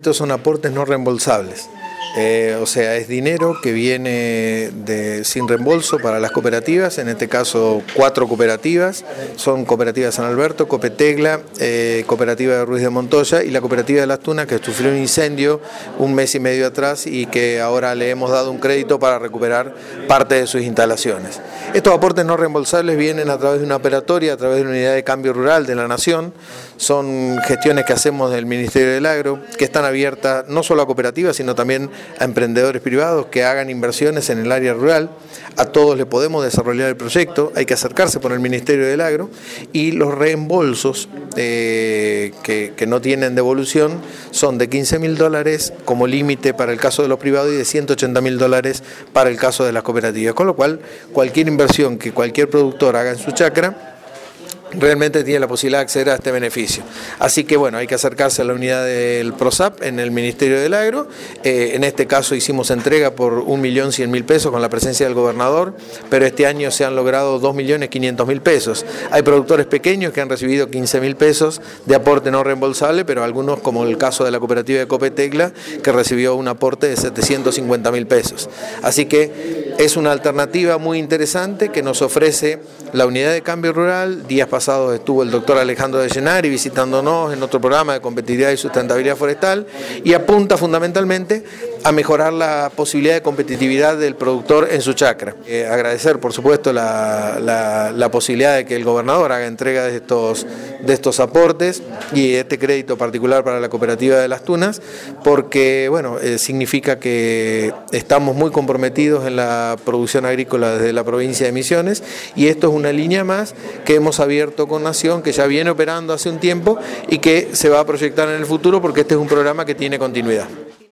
Estos son aportes no reembolsables, o sea, es dinero que viene sin reembolso para las cooperativas, en este caso 4 cooperativas, son Cooperativa San Alberto, Copetegla, Cooperativa de Ruiz de Montoya y la Cooperativa de Las Tunas, que sufrió un incendio un mes y medio atrás y que ahora le hemos dado un crédito para recuperar parte de sus instalaciones. Estos aportes no reembolsables vienen a través de una operatoria, a través de una unidad de cambio rural de la Nación, son gestiones que hacemos del Ministerio del Agro, que están abiertas no solo a cooperativas, sino también a emprendedores privados que hagan inversiones en el área rural. A todos le podemos desarrollar el proyecto, hay que acercarse por el Ministerio del Agro, y los reembolsos que no tienen devolución son de $15.000 como límite para el caso de los privados y de $180.000 para el caso de las cooperativas, con lo cual cualquier inversión que cualquier productor haga en su chacra realmente tiene la posibilidad de acceder a este beneficio. Así que bueno, hay que acercarse a la unidad del PROSAP en el Ministerio del Agro. En este caso hicimos entrega por $1.100.000 con la presencia del gobernador, pero este año se han logrado $2.500.000. Hay productores pequeños que han recibido $15.000 de aporte no reembolsable, pero algunos, como el caso de la cooperativa de Copetegla, que recibió un aporte de $750.000. Así que es una alternativa muy interesante que nos ofrece la unidad de cambio rural. Días pasados estuvo el doctor Alejandro de Llenari visitándonos en otro programa de competitividad y sustentabilidad forestal y apunta fundamentalmente a mejorar la posibilidad de competitividad del productor en su chacra. Agradecer, por supuesto, la posibilidad de que el gobernador haga entrega de estos aportes y este crédito particular para la cooperativa de Las Tunas, porque bueno, significa que estamos muy comprometidos en la producción agrícola desde la provincia de Misiones, y esto es una línea más que hemos abierto con Nación, que ya viene operando hace un tiempo y que se va a proyectar en el futuro, porque este es un programa que tiene continuidad.